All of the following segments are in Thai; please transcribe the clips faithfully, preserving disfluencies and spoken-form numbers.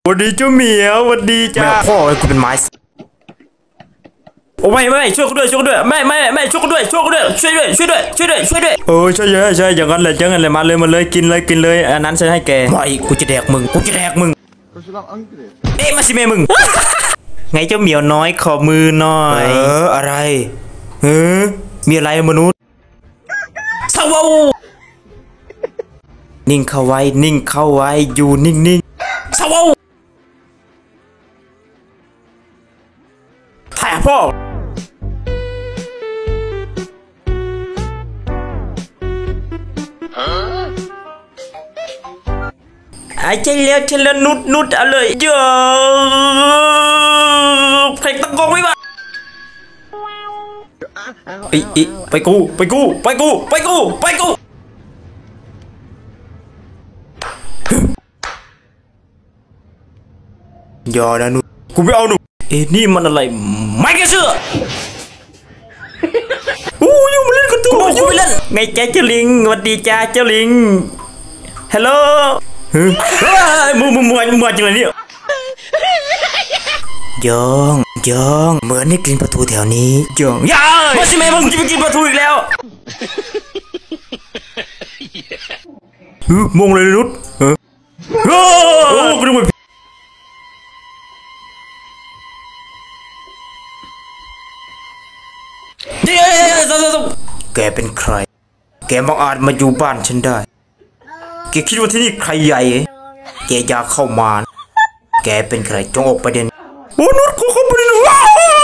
วันดีเจ้าเหมียววันดีจ้าพ่อกูเป็นไม้โอ้ไม่ไม่ช่วยกูด้วยช่วยกูด้วยไม่ไม่ไม่ช่วยกูด้วยช่วยกูด้วยช่วยด้วยช่วยด้วยช่วยด้วยช่วยด้วยโอ้ใช่ใช่ใช่อย่างนั้นเลยอย่างนั้นเลยมาเลยมาเลยกินเลยกินเลยอันนั้นฉันให้แกไม่กูจะแดกมึงกูจะแดกมึงเอ๊ะมาสิแม่มึงไงเจ้าเหมียวน้อยขอมือหน่อยเอออะไรเออมีอะไรมนุษย์สาวนิ่งเข้าไว้นิ่งเข้าไว้อยู่นิ่งนิ่งสาวถ่ายพ่อไอ้เจ้าเลี้ยเจ้าเลี้ยนุดนุดอะไรเยอะใครตะโกนไม่บ้าไปอีไปกูไปกูไปกูไปกูไปกูอย่านะนุดกูไม่เอาหนูเอ๊ะนี่มันอะไรไม่กระเสือโอ้ยมาเล่นกันตัวกูไปเล่นไงแกเจ้าลิงสวัสดีจ้าเจ้าลิงฮัลโหลเฮ้ยมึงมึงมึงมึงจังเลยเนี่ยยองยองเหมือนได้กินปลาทูแถวนี้ยองย่ามาสิแม่มึงจะไปกินปลาทูอีกแล้วเฮ้ยมองเลยนุชเฮ้ยโอ้กูดูมันแกเป็นใครแกบังอาจมาอยู่บ้านฉันได้แกคิดว่าที่นี่ใครใหญ่แกอยากเข้ามาแกเป็นใครจงออกไปเดี๋ยวนี้โอ้นุชกูเข้าไปเลยว้าว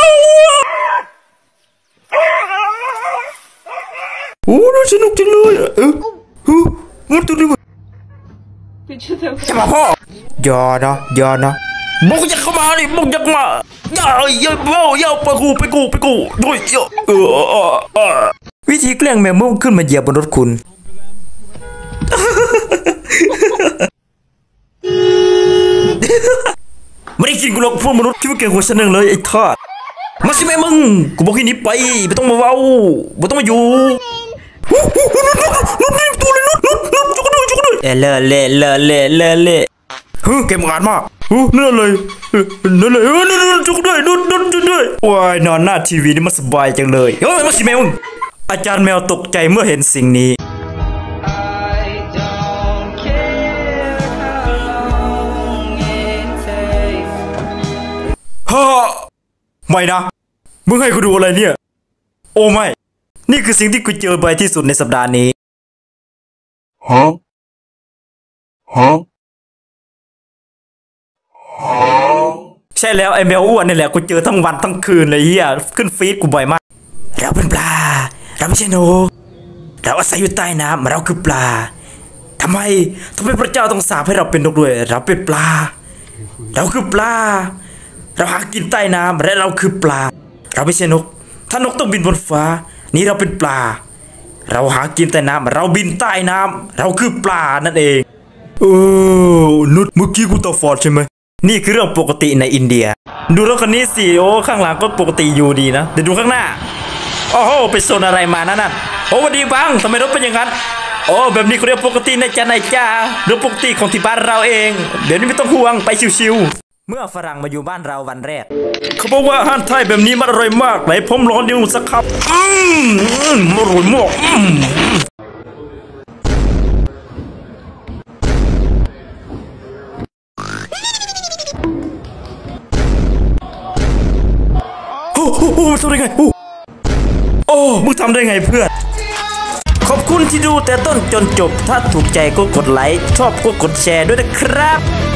โอ้นุชสนุกจังเลยเออเออมันตัวนี้จะมาพ่อย่านะอย่านะบุกจะเข้ามาเลยบุกจะมาอย่าอย่าอย่าไปกูไปกูไปกูด้วยเออเออเออวิธีแกล้งแมวมุ่งขึ้นมาเหยียบบนรถคุณไม่ได้กินกูหรอกพวกมนุษย์คิดว่าเก่งกว่าฉันนึงเลยไอ้ทาสมาสิแม่มึงกูบอกให้หนีไปไม่ต้องมาเว้าไม่ต้องมาอยู่นุ๊ดนี่ตัวเลยนุ๊ดนุ๊ดนุ๊ดจุกด้วยจุกด้วยเออเล่เล่เล่เล่เล่เล่เฮ้ยเก่งมากมากเฮ้ยนั่นเลยนั่นเลยเออนั่นนั่นจุกด้วยนุ๊ดนุ๊ดจุกด้วยว้ายนอนหน้าทีวีนี่มันสบายจังเลยเฮ้ยมาสิแม่มึงอาจารย์แมวตกใจเมื่อเห็นสิ่งนี้ฮ่าไม่นะมึงให้กูดูอะไรเนี่ยโอ้ไม่นี่คือสิ่งที่กูเจอบ่อยที่สุดในสัปดาห์นี้ฮะฮะใช่แล้วไอ้แมวอ้วนนี่แหละกูเจอทั้งวันทั้งคืนเลยเฮียขึ้นฟีดกูบ่อยมากเราเป็นปลาเราไม่ใช่นกเราอาศัยอยู่ใต้น้ำเราคือปลาทำไมทำไมพระเจ้าต้องสาปให้เราเป็นนกด้วยเราเป็นปลาเราคือปลาเราหากินใต้น้ำและเราคือปลาเราไม่ใช่นกถ้านกต้องบินบนฟ้านี่เราเป็นปลาเราหากินใต้น้ำเราบินใต้น้ำเราคือปลานั่นเองโอ้นุชเมื่อกี้กูตาฝาดใช่ไหมนี่คือเรื่องปกติในอินเดียดูรถคันนี้สิโอ้ข้างหลังก็ปกติอยู่ดีนะเดี๋ยวดูข้างหน้าโอ้โหไปโซนอะไรมานั่นน่ะโอ้วันดีบังทำไมรถเป็นอย่างนั้นโอ้แบบนี้เขาเรียกปกติในจ้าในจ้าเรื่องปกติของที่บ้านเราเองเดี๋ยวนี้ไม่ต้องห่วงไปชิวๆเมื่อฝรั่งมาอยู่บ้านเราวันแรกเขาบอกว่าอาหารไทยแบบนี้มันอร่อยมากไหนผมลองดูสักครับอืมอร่อยมากอืมโอ้โหทำได้ไงโอ้โอ้มึงทำได้ไงเพื่อนขอบคุณที่ดูแต่ต้นจนจบถ้าถูกใจก็กดไลค์ชอบก็กดแชร์ด้วยนะครับ